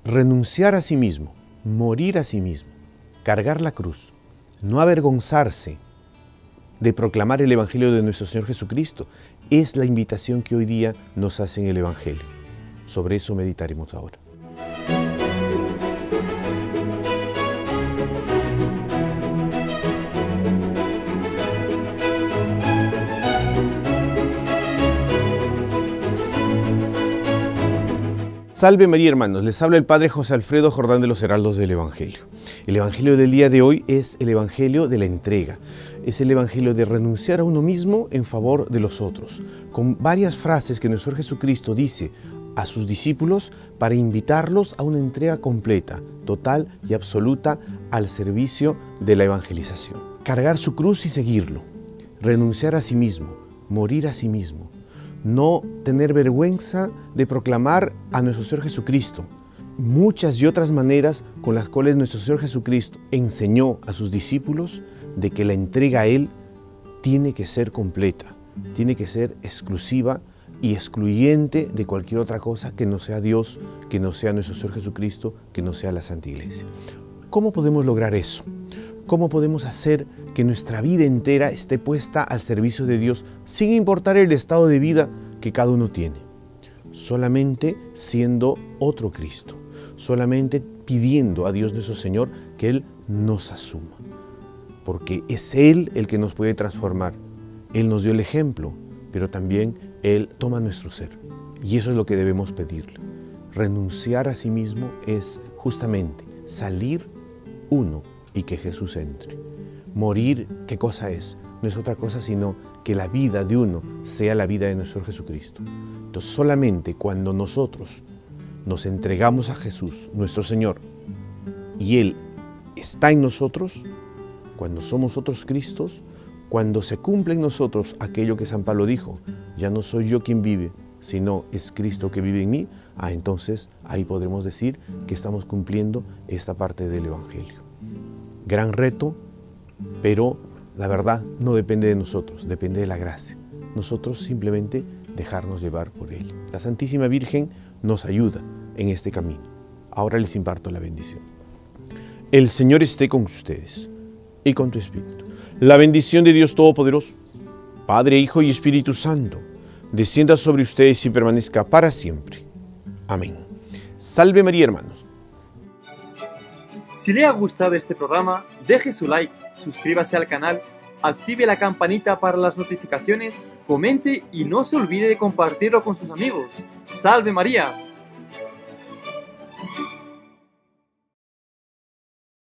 renunciar a sí mismo, morir a sí mismo, cargar la cruz, no avergonzarse de proclamar el Evangelio de nuestro Señor Jesucristo, es la invitación que hoy día nos hace en el Evangelio. Sobre eso meditaremos ahora. Salve María, hermanos, les habla el Padre José Alfredo Jordán de los Heraldos del Evangelio. El Evangelio del día de hoy es el Evangelio de la entrega. Es el Evangelio de renunciar a uno mismo en favor de los otros, con varias frases que nuestro Jesucristo dice a sus discípulos para invitarlos a una entrega completa, total y absoluta al servicio de la evangelización. Cargar su cruz y seguirlo, renunciar a sí mismo, morir a sí mismo. No tener vergüenza de proclamar a nuestro Señor Jesucristo. Muchas y otras maneras con las cuales nuestro Señor Jesucristo enseñó a sus discípulos de que la entrega a Él tiene que ser completa, tiene que ser exclusiva y excluyente de cualquier otra cosa que no sea Dios, que no sea nuestro Señor Jesucristo, que no sea la Santa Iglesia. ¿Cómo podemos lograr eso? ¿Cómo podemos hacer que nuestra vida entera esté puesta al servicio de Dios sin importar el estado de vida que cada uno tiene? Solamente siendo otro Cristo, solamente pidiendo a Dios nuestro Señor que Él nos asuma, porque es Él el que nos puede transformar. Él nos dio el ejemplo, pero también Él toma nuestro ser, y eso es lo que debemos pedirle. Renunciar a sí mismo es justamente salir uno y que Jesús entre. Morir, ¿qué cosa es? No es otra cosa sino que la vida de uno sea la vida de nuestro Jesucristo. Entonces solamente cuando nosotros nos entregamos a Jesús, nuestro Señor, y Él está en nosotros, cuando somos otros Cristos, cuando se cumple en nosotros aquello que San Pablo dijo, ya no soy yo quien vive, sino es Cristo que vive en mí, entonces ahí podremos decir que estamos cumpliendo esta parte del Evangelio. Gran reto, pero la verdad no depende de nosotros, depende de la gracia. Nosotros simplemente dejarnos llevar por Él. La Santísima Virgen nos ayuda en este camino. Ahora les imparto la bendición. El Señor esté con ustedes y con tu espíritu. La bendición de Dios Todopoderoso, Padre, Hijo y Espíritu Santo, descienda sobre ustedes y permanezca para siempre. Amén. Salve María, hermanos. Si le ha gustado este programa, deje su like, suscríbase al canal, active la campanita para las notificaciones, comente y no se olvide de compartirlo con sus amigos. ¡Salve María!